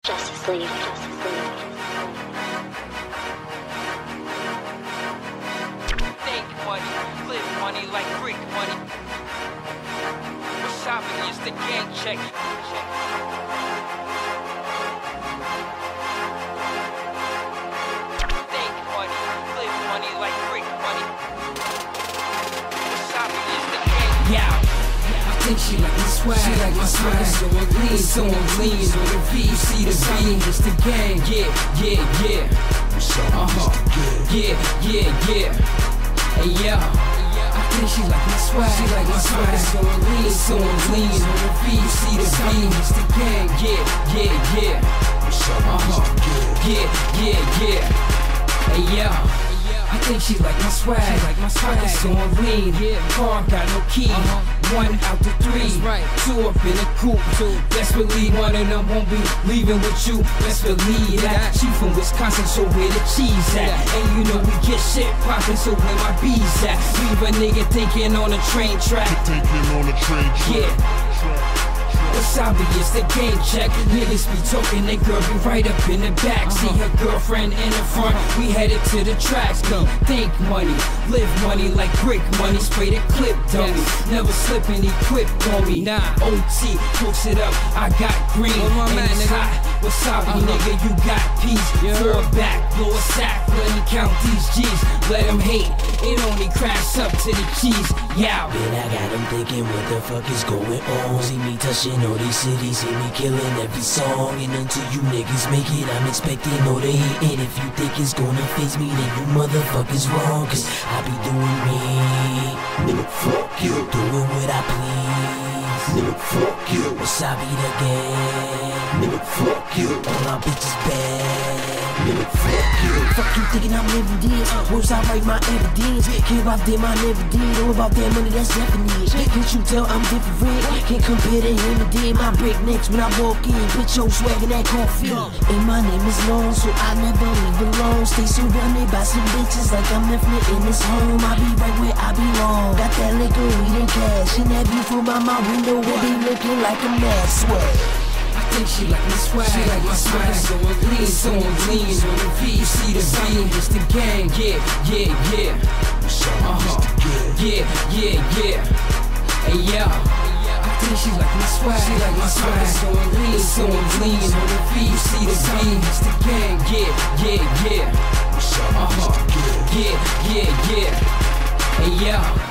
Justice League. Think money, live money like Greek money. Wasabi is the gang check. Think money, live money like Greek money. Wasabi is the gang. Yeah. I think she like my swag. She like my swag. So I'm lean, so I'm lean. So the V, see the V, it's the gang. Yeah. Yeah. Hey yo. I think she like my swag. She like my swag. So I'm lean, so I'm lean. So the V, see the V, it's the gang. Yeah. Yeah. Hey yo. I think she like my swag. She like my swag. So I'm lean. Car got no key. 1 out to 3. Right. 2 up in the coupe. Best believe one of them won't be leaving with you. Best believe that. She from Wisconsin, so where the cheese at? And you know we get shit poppin', so where my bees at? Leave a nigga thinking on a train track. Yeah. Wasabi is the game check. Niggas be talking, they girl be right up in the back. See her girlfriend in the front, we headed to the tracks. Go think money, live money like brick money. Spray the clip dummy, never slipping equipped on me. Nah, OT, hooks it up, I got green. And it's hot, Wasabi nigga, you got peace. Fall back, blow a sack, let me count these G's. Let them hate, it only cracks up to the cheese. Yow. Man, I got them thinking what the fuck is going on. See me touching all these cities, see me killing every song. And until you niggas make it, I'm expecting all the hate. And if you think it's gonna face me, then you motherfuckers wrong. Cause I be doing me. Nigga, fuck you. Doing what I please. Nigga, fuck you. Wasabi the gang. Nigga, fuck you. All my bitches bad. Nigga, fuck you. Fuck you thinking I'm living this. Words I write my evidence. Care about them I never did. All about that money that's definite. Can't you tell I'm different? Can't compare to him and then my break next when I walk in. Bitch, yo, swaggin' that coffee. And my name is Long, so I never leave alone. Stay surrounded by some bitches like I'm infinite in this home. I be right where I belong. Got that liquor, weed and cash. And that view from by my window will be looking like a mad sweat. I think she like my swag. She like my swag. So I'm lean, so I'm lean. So the V, you see the V, it's the gang. Yeah. Yeah. Hey yo. I think she like my swag. She like my swag. So I'm lean, so I'm lean. So the V, you see the V, it's the gang. Yeah. Yeah. Hey yo.